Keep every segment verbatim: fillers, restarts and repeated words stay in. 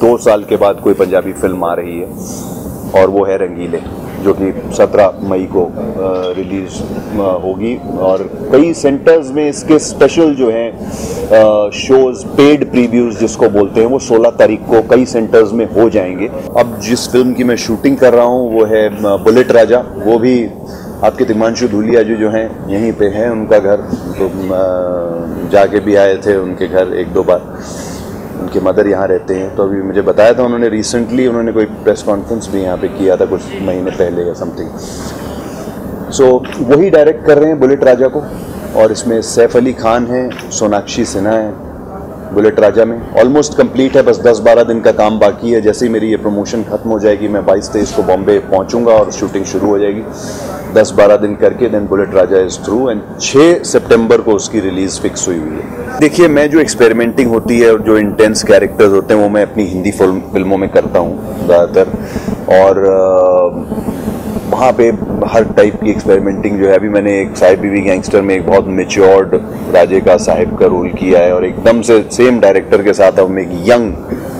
दो साल के बाद कोई पंजाबी फिल्म आ रही है और वो है रंगीले, जो कि सत्रह मई को रिलीज होगी। और कई सेंटर्स में इसके स्पेशल जो हैं शोज, पेड प्रीव्यूज जिसको बोलते हैं, वो सोलह तारीख को कई सेंटर्स में हो जाएंगे। अब जिस फिल्म की मैं शूटिंग कर रहा हूँ वो है बुलेट राजा। वो भी आपके तिग्मांशु धूलिया जी जो हैं यहीं पे हैं, उनका घर, तो जाके भी आए थे उनके घर एक दो बार। उनके मदर यहाँ रहते हैं, तो अभी मुझे बताया था उन्होंने रिसेंटली उन्होंने कोई प्रेस कॉन्फ्रेंस भी यहाँ पे किया था कुछ महीने पहले या समथिंग। सो so, वही डायरेक्ट कर रहे हैं बुलेट राजा को, और इसमें सैफ अली खान है, सोनाक्षी सिन्हा है। बुलेट राजा में ऑलमोस्ट कंप्लीट है, बस दस बारह दिन का काम बाकी है। जैसे ही मेरी ये प्रमोशन खत्म हो जाएगी मैं बाईस तेईस को बॉम्बे पहुँचूँगा और शूटिंग शुरू हो जाएगी। दस बारह दिन करके then bullet Raja is through, and छह सितंबर को उसकी रिलीज़ फिक्स हुई हुई है। देखिए, मैं जो एक्सपेरिमेंटिंग होती है और जो इंटेंस कैरेक्टर्स होते हैं वो मैं अपनी हिंदी फिल्मों में करता हूँ ज़्यादातर, और वहाँ पे हर टाइप की एक्सपेरिमेंटिंग जो है, अभी मैंने एक साहिब बीवी गैंगस्टर में एक बहुत मेच्योर्ड राजे का साहिब का रोल किया है, और एकदम से सेम डायरेक्टर के साथ हम एक यंग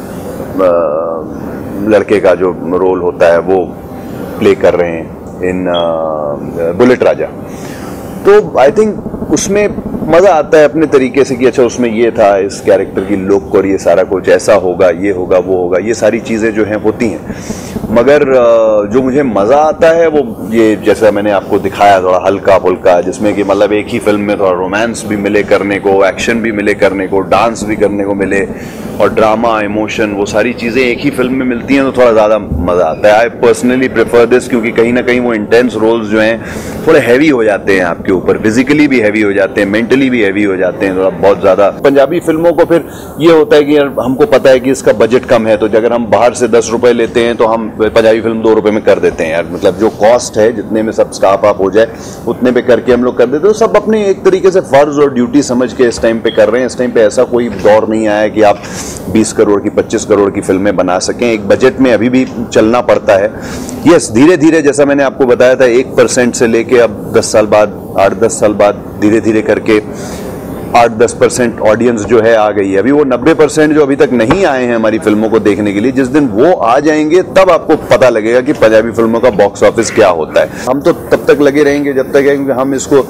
लड़के का जो रोल होता है वो प्ले कर रहे हैं इन बुलेट राजा। तो आई थिंक उसमें मज़ा आता है अपने तरीके से कि अच्छा उसमें ये था, इस कैरेक्टर की लुक और ये सारा कुछ ऐसा होगा, ये होगा, वो होगा, ये सारी चीज़ें जो हैं होती हैं। मगर जो मुझे मज़ा आता है वो ये, जैसा मैंने आपको दिखाया, थोड़ा हल्का फुल्का, जिसमें कि मतलब एक ही फिल्म में थोड़ा रोमांस भी मिले करने को, एक्शन भी मिले करने को, डांस भी करने को मिले, और ड्रामा, इमोशन, वो सारी चीज़ें एक ही फिल्म में मिलती हैं, तो थोड़ा ज़्यादा मज़ा आता है। आई पर्सनली प्रेफर दिस, क्योंकि कहीं ना कहीं वो इंटेंस रोल्स जो हैं थोड़े हैवी हो जाते हैं आपके ऊपर, फिजिकली भी हैवी हो जाते हैं, मेंटली भी हैवी हो जाते हैं, थोड़ा बहुत ज़्यादा। पंजाबी फिल्मों को फिर ये होता है कि यार हमको पता है कि इसका बजट कम है, तो अगर हम बाहर से दस रुपये लेते हैं तो हम पंजाबी फिल्म दो रुपये में कर देते हैं यार। मतलब जो कॉस्ट है, जितने में सब स्टाफ आप हो जाए उतने पे करके हम लोग कर देते हैं। तो सब अपने एक तरीके से फ़र्ज़ और ड्यूटी समझ के इस टाइम पे कर रहे हैं। इस टाइम पे ऐसा कोई दौर नहीं आया कि आप बीस करोड़ की, पच्चीस करोड़ की फिल्में बना सकें। एक बजट में अभी भी चलना पड़ता है। यस, धीरे धीरे, जैसा मैंने आपको बताया था, एक परसेंट से लेके अब दस साल बाद, आठ दस साल बाद धीरे धीरे करके आठ दस परसेंट ऑडियंस जो है आ गई है। अभी वो नब्बे परसेंट जो अभी तक नहीं आए हैं हमारी फिल्मों को देखने के लिए, जिस दिन वो आ जाएंगे तब आपको पता लगेगा कि पंजाबी फिल्मों का बॉक्स ऑफिस क्या होता है। हम तो तब तक लगे रहेंगे जब तक है, क्योंकि हम इसको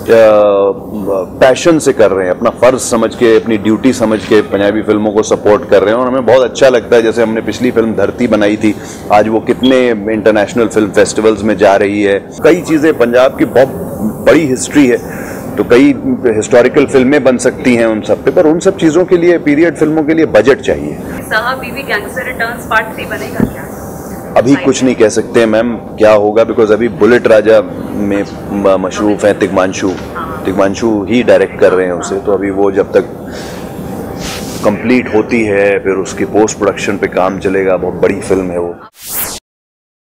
पैशन से कर रहे हैं, अपना फ़र्ज समझ के, अपनी ड्यूटी समझ के पंजाबी फिल्मों को सपोर्ट कर रहे हैं, और हमें बहुत अच्छा लगता है। जैसे हमने पिछली फिल्म धरती बनाई थी, आज वो कितने इंटरनेशनल फिल्म फेस्टिवल्स में जा रही है। कई चीज़ें, पंजाब की बहुत बड़ी हिस्ट्री है, तो कई हिस्टोरिकल फिल्में बन सकती हैं उन सब पे, पर उन सब चीज़ों के लिए, पीरियड फिल्मों के लिए बजट चाहिए। साहब बीवी गैंगस्टर रिटर्न्स पार्ट थ्री बनेगा क्या? अभी कुछ नहीं कह सकते हैं मैम क्या होगा, बिकॉज अभी बुलेट राजा में मशरूफ हैं तिग्मांशु तिग्मांशु ही डायरेक्ट कर रहे हैं उसे। तो अभी वो जब तक कंप्लीट होती है फिर उसकी पोस्ट प्रोडक्शन पे काम चलेगा। बहुत बड़ी फिल्म है वो।